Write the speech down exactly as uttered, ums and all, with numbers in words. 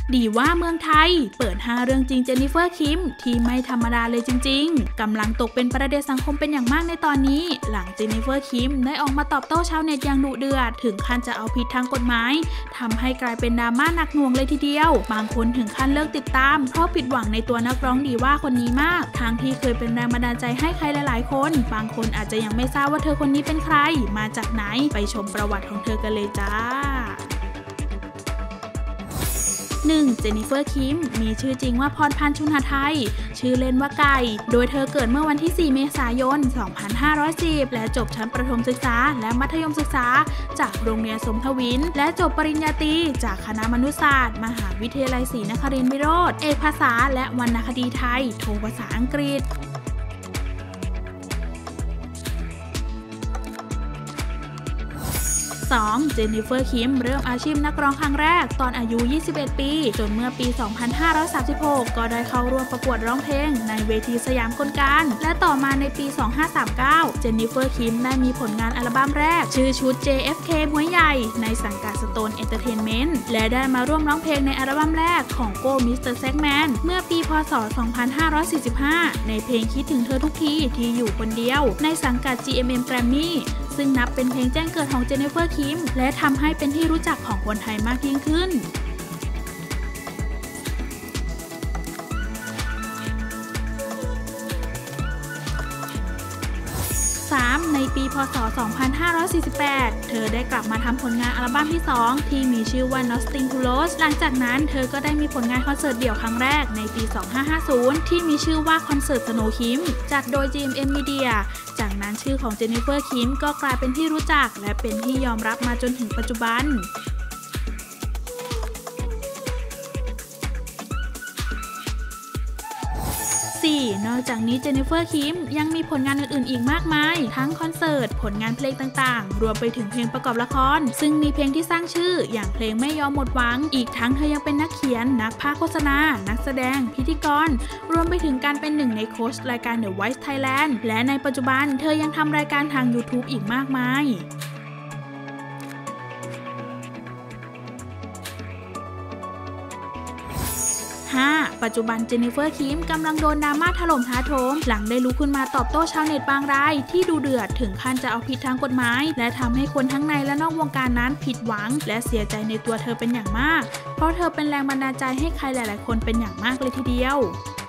ดีว่าเมืองไทยเปิดห้าเรื่องจริงเจนนิเฟอร์คิมที่ไม่ธรรมดาเลยจริงๆกำลังตกเป็นประเด็นสังคมเป็นอย่างมากในตอนนี้หลังเจนนิเฟอร์คิมได้ออกมาตอบโต้ชาวเน็ตอย่างดุเดือดถึงขั้นจะเอาผิดทางกฎหมายทำให้กลายเป็นดราม่าหนักหน่วงเลยทีเดียวบางคนถึงขั้นเลิกติดตามเพราะผิดหวังในตัวนักร้องดีว่าคนนี้มากทางที่เคยเป็นแรงบันดาลใจให้ใครหลายๆคนบางคนอาจจะยังไม่ทราบว่าเธอคนนี้เป็นใครมาจากไหนไปชมประวัติของเธอกันเลยจ้าหนึ่งเจนนิเฟอร์คิมมีชื่อจริงว่าพรพันธ์ชุนหทัยชื่อเล่นว่าไก่โดยเธอเกิดเมื่อวันที่สี่เมษายนสองพันห้าร้อยสิบและจบชั้นประถมศึกษาและมัธยมศึกษาจากโรงเรียนสมทวินและจบปริญญาตรีจากคณะมนุษยศาสตร์มหาวิทยาลัยศรีนครินทรวิโรธเอกภาษาและวรรณคดีไทยโทภาษาอังกฤษสองเจนนิเฟอร์คิมเริ่มอาชีพนักร้องครั้งแรกตอนอายุยี่สิบเอ็ดปีจนเมื่อปีสองพันห้าร้อยสามสิบหกก็ได้เข้าร่วมประกวดร้องเพลงในเวทีสยามกลการและต่อมาในปีสองพันห้าร้อยสามสิบเก้าเจนนิเฟอร์คิมได้มีผลงานอัลบั้มแรกชื่อชุด เจ เอฟ เค มวยใหญ่ในสังกัด Stone Entertainment และได้มาร่วมร้องเพลงในอัลบั้มแรกของโก้ มิสเตอร์ แซกแมนเมื่อปีพ.ศ. สองพันห้าร้อยสี่สิบห้าในเพลงคิดถึงเธอทุกทีที่อยู่คนเดียวในสังกัด จี เอ็ม เอ็ม Grammyซึ่งนับเป็นเพลงแจ้งเกิดของเจนนิเฟอร์คิมและทำให้เป็นที่รู้จักของคนไทยมากยิ่งขึ้นสามในปีพ.ศ. สองพันห้าร้อยสี่สิบแปดเธอได้กลับมาทำผลงานอัลบั้มที่สองที่มีชื่อว่า Nothing to Lose หลังจากนั้นเธอก็ได้มีผลงานคอนเสิร์ตเดี่ยวครั้งแรกในปีสองพันห้าร้อยห้าสิบที่มีชื่อว่าคอนเสิร์ต Snow Kim จัดโดย จี เอ็ม เอ็ม Media จากนั้นชื่อของเจนนิเฟอร์คิมก็กลายเป็นที่รู้จักและเป็นที่ยอมรับมาจนถึงปัจจุบันสี่นอกจากนี้เจนนิเฟอร์คิมยังมีผลงานอื่นๆอีกมากมายทั้งคอนเสิร์ตผลงานเพลงต่างๆรวมไปถึงเพลงประกอบละครซึ่งมีเพลงที่สร้างชื่ออย่างเพลงไม่ยอมหมดหวังอีกทั้งเธอยังเป็นนักเขียนนักพากย์โฆษณานักแสดงพิธีกรรวมไปถึงการเป็นหนึ่งในโค้ชรายการ The Voice Thailand และในปัจจุบันเธอยังทำรายการทาง YouTube อีกมากมายห้าปัจจุบันเจนนิเฟอร์คิมกำลังโดนดราม่าถล่มท้าโถมหลังได้ลุกขึ้นมาตอบโต้ชาวเน็ตบางรายที่ดูเดือดถึงขั้นจะเอาผิดทางกฎหมายและทำให้คนทั้งในและนอกวงการนั้นผิดหวังและเสียใจในตัวเธอเป็นอย่างมากเพราะเธอเป็นแรงบันดาลใจให้ใครหลายๆคนเป็นอย่างมากเลยทีเดียว